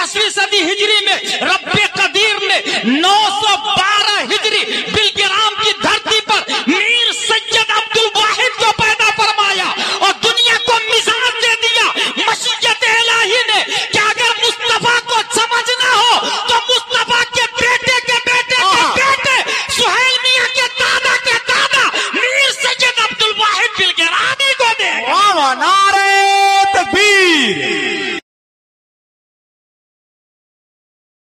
49वीं सदी हिजरी में रब्बे कदीर ने 912 हिजरी बिलगिराम की धरती पर मीर सैयद अब्दुल वाहिद को पैदा फरमाया और दुनिया को मिजाज दे दिया मशीयत इलाही ने कि अगर मुस्तफा को समझना हो तो मुस्तफा के बेटे के बेटे के बेटे सुहेल मियां के दादा मीर सैयद अब्दुल वाहिद बिलगिरामी को दे।